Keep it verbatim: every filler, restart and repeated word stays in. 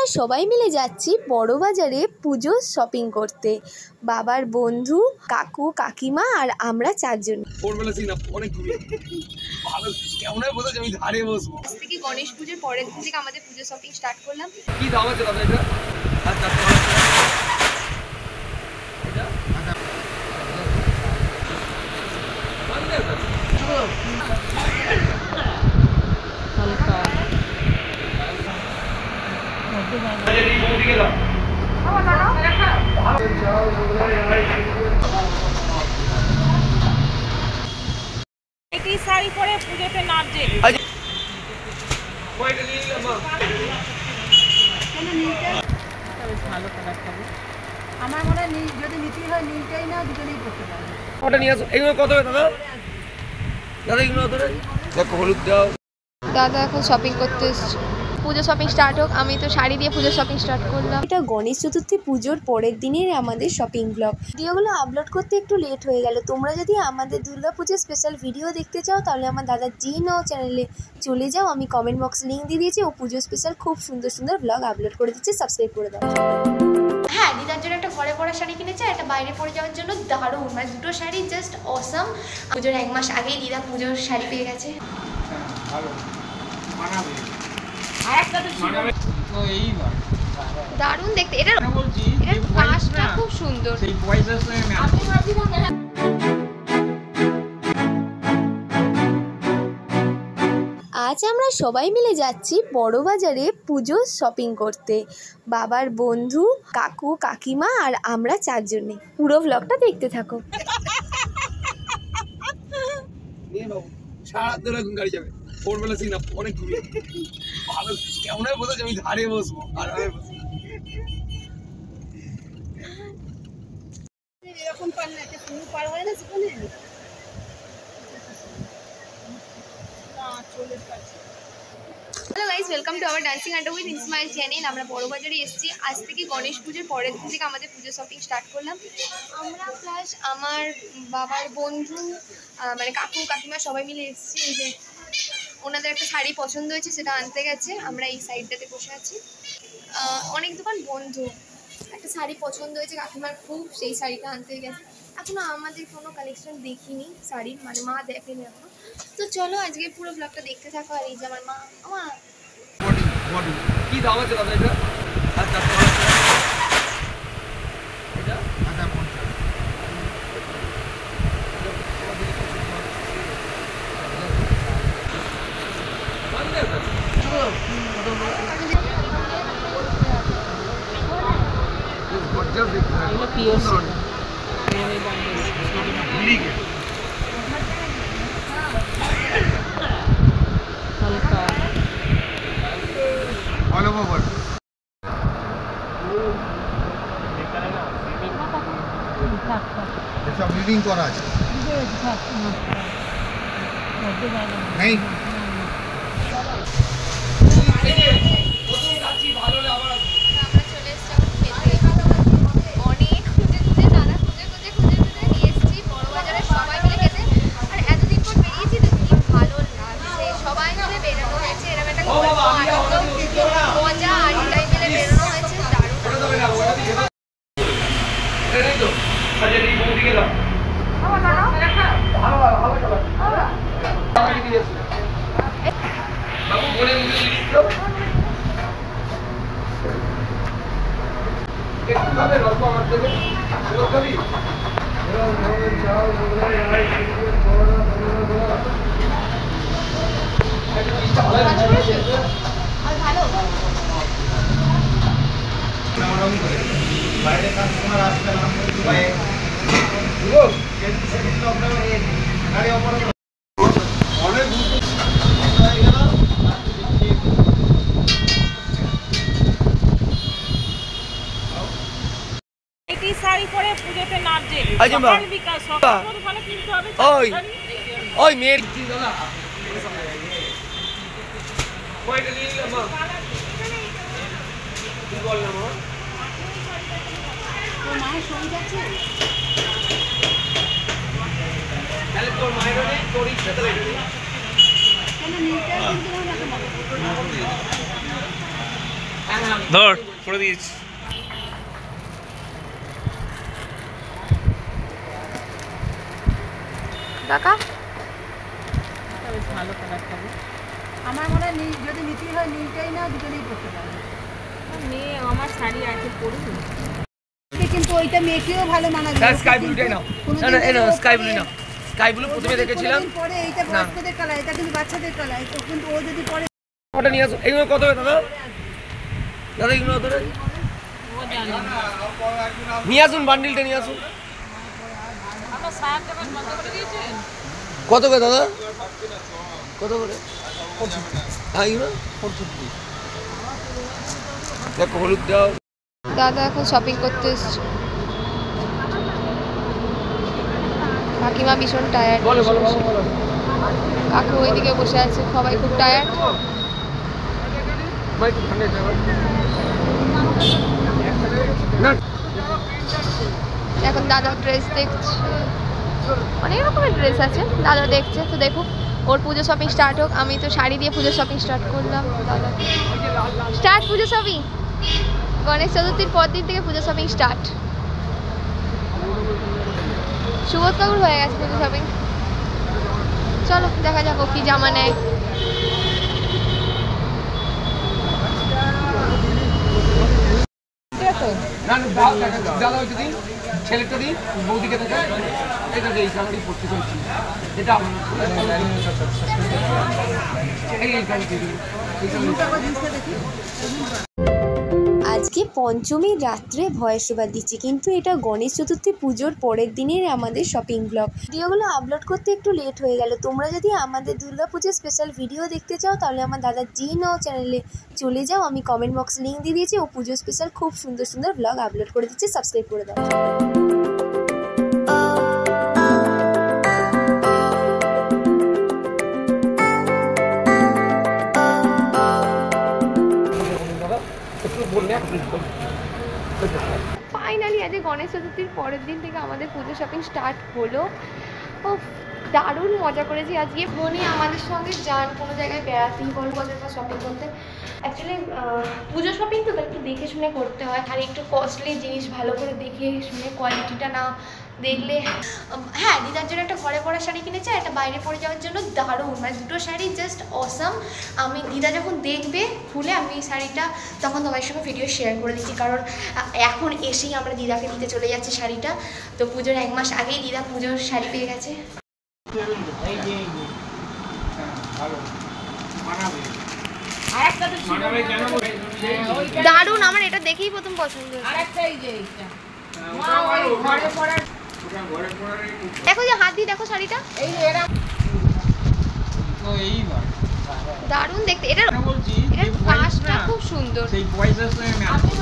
আমরা সবাই মিলে যাচ্ছি বড় বাজারে পুজো শপিং করতে। বাবার বন্ধু, কাকু, কাকিমা আর আমরা চারজন। আজ থেকে গণেশ পুজোর পরের দিন থেকে আমাদের পুজো শপিং স্টার্ট করলাম। কি দাম আছে দাদা এটা? শাড়ি পরে পুজোতে নাচছে। আমার মনে হয় যদি নিতেই হয় নীলটাই না দুজনেই করতে পারবে। ওটা নিয়ে আসো। এগুলো কত হবে দাদা? দাদা এগুলো কত হবে? দেখো হলুদ দাও। দাদা এখন শপিং করতে এসেছে। পুজো শপিং স্টার্ট হোক, আমি তো শাড়ি দিয়ে পুজো শপিং স্টার্ট করলাম। এটা গণেশ চতুর্থী পুজোর পরের দিনের আমাদের শপিং ব্লগ। ভিডিওগুলো আপলোড করতে একটু লেট হয়ে গেল। তোমরা যদি আমাদের দুর্গাপুজোর স্পেশাল ভিডিও দেখতে চাও তাহলে আমার দাদা জি নাও চ্যানেলে চলে যাও। আমি কমেন্ট বক্সে লিঙ্ক দিয়ে দিয়েছি। ও পুজো স্পেশাল খুব সুন্দর সুন্দর ব্লগ আপলোড করে দিচ্ছে, সাবস্ক্রাইব করে দাও। হ্যাঁ, দিদার জন্য একটা ঘরে পরা শাড়ি কিনেছে, একটা বাইরে পরে যাওয়ার জন্য দারুণ, মানে দুটো শাড়ি জাস্ট অসাম। পুজোর এক মাস আগেই দিদা পুজোর শাড়ি পেয়ে গেছে। দারুণ দেখতে, এটা এটার কাজটা খুব সুন্দর। আজ আমরা সবাই মিলে যাচ্ছি বড় বাজারে পুজো শপিং করতে। বাবার বন্ধু, কাকু, কাকিমা আর আমরা চারজনে। পুরো ব্লগটা দেখতে থাকো। গাড়ি যাবে ভোরবেলা সিন অনেক ঘুরে ভালো কেমন বোঝা আমি ধারে বসবো আর এরকম পারলে একটা পুরো পার হয় না সেখানে না চলে যাচ্ছে। Hello guys, welcome to our dancing adda with Ismail channel. আমরা বড় বাজারে এসেছি। আজ থেকে গণেশ পুজোর পরের দিন থেকে আমাদের পুজো শপিং স্টার্ট করলাম। আমরা প্লাস আমার বাবার বন্ধু, মানে কাকু কাকিমা সবাই মিলে এসেছি। এই যে ওনাদের একটা শাড়ি পছন্দ হয়েছে, সেটা আনতে গেছে। আমরা এই সাইডটাতে বসে আছি। অনেক দোকান বন্ধ। একটা শাড়ি পছন্দ হয়েছে কাকিমার খুব, সেই শাড়িটা আনতে গেছে। এখনো আমাদের কোনো কালেকশন দেখিনি শাড়ির, মানে মা দেখেনি এখনো। তো চলো আজকে পুরো ব্লগটা দেখতে থাকো। আর এই যে আমার মা, আমার কি দাম আছে দাদা এটা? আচ্ছা এটা আচ্ছা পঞ্চাশ। सब रीडिंग करा আছে नहीं বাইরে কাস্টমার আসলে গাড়ি অপরাধ অনেক এই শাড়ি পরে পুজোতে নাচছে। সকাল বিকাল সকাল ভালো কিনতে হবে। ওই ওই মেয়ের কি দাদা কয়টা নিয়ে নিলাম মা? কি বললাম মা? তোর মায়ের সঙ্গে যাচ্ছে তাহলে তোর মায়ের নেই, তোর ইচ্ছা তাহলে কেন নিতে কিন্তু না। ধর করে দিয়েছি। টাকা বেশ ভালো কালার থাকবে। আমার মনে হয় নীল যদি নিতেই হয় নীলটাই না দুজনেই পরতে পারবে। মেয়ে আমার শাড়ি আছে পরবো কিন্তু ওইটা মেয়েকেও ভালো মানাবে। স্কাই ব্লুটাই নাও। না না এনো স্কাই ব্লু নাও। স্কাই ব্লু প্রথমে দেখেছিলাম। পরে এইটা বয়স্কদের কালার, এটা কিন্তু বাচ্চাদের কালার। তো কিন্তু ও যদি পরে ওটা নিয়ে আসো। এইগুলো কত হবে দাদা? দাদা এগুলো কত হবে? ও জানে নিয়ে আসুন বান্ডিলটা নিয়ে আসুন। আমরা ষাট টাকা কত করে দিয়েছেন? কত করে দাদা? কত করে? হ্যাঁ এগুলো পঁয়ষট্টি। দেখো হলুদ দাও। দাদা এখন শপিং করতে এসছে। কাকিমা ভীষণ টায়ার্ড। বলো বলো বলো বলো। কাকু ওইদিকে বসে আছে, সবাই খুব টায়ার্ড। ভাই একটু ঠান্ডা যাবে না। এখন দাদা ড্রেস দেখছে, অনেক রকমের ড্রেস আছে, দাদা দেখছে। তো দেখুক, ওর পুজো শপিং স্টার্ট হোক। আমি তো শাড়ি দিয়ে পুজো শপিং স্টার্ট করলাম। দাদা স্টার্ট পুজো শপিং। গণেশ চতুর্থীর পর দিন থেকে পুজো শপিং স্টার্ট। সুবোধ কাকুর হয়ে গেছে পুজো শপিং। চলো দেখা যাক ও কি জামা নেয়। না না দাও টাকা দাদা ওইটা দিন, ছেলেটা দিন, বৌদিকে টাকা। এটা দেই শাড়ি পড়তে চলছি। এটা এই এই শাড়ি দিন। আজকে পঞ্চমীর রাত্রে ভয়েস ওভার দিচ্ছি, কিন্তু এটা গণেশ চতুর্থী পুজোর পরের দিনের আমাদের শপিং ব্লগ। ভিডিওগুলো আপলোড করতে একটু লেট হয়ে গেল। তোমরা যদি আমাদের দুর্গাপুজোর স্পেশাল ভিডিও দেখতে চাও তাহলে আমার দাদা জি নাও চ্যানেলে চলে যাও। আমি কমেন্ট বক্সে লিঙ্ক দিয়ে দিয়েছি। ও পুজো স্পেশাল খুব সুন্দর সুন্দর ব্লগ আপলোড করে দিচ্ছি, সাবস্ক্রাইব করে দাও। ফাইনালি আজ গণেশ চতুর্থীর পরের দিন থেকে আমাদের পুজো শপিং স্টার্ট হলো। ও দারুণ মজা করেছি আজকে। বোনই আমাদের সঙ্গে যান কোনো জায়গায় বেড়াতেই বল বাজার বা শপিং করতে। অ্যাকচুয়ালি পুজো শপিং তো একটু দেখে শুনে করতে হয়, আর একটু কস্টলি জিনিস ভালো করে দেখে শুনে, কোয়ালিটিটা না দেখলে। হ্যাঁ, দিদার জন্য একটা ঘরে পরা শাড়ি কিনেছে, একটা বাইরে পরে যাওয়ার জন্য দারুণ, মানে দুটো শাড়ি জাস্ট অসাম। আমি দিদা যখন দেখবে খুলে আমি এই শাড়িটা তখন তোমার সঙ্গে ভিডিও শেয়ার করে দিচ্ছি, কারণ এখন এসেই আমরা দিদাকে দিতে চলে যাচ্ছি শাড়িটা। তো পুজোর এক মাস আগেই দিদা পুজোর শাড়ি পেয়ে গেছে। দারুণ, আমার এটা দেখেই প্রথম পছন্দ হয়েছে। দেখো যে হাত দিয়ে দেখো শাড়িটা, দারুণ দেখতে। এটার এটার কাজটা খুব সুন্দর।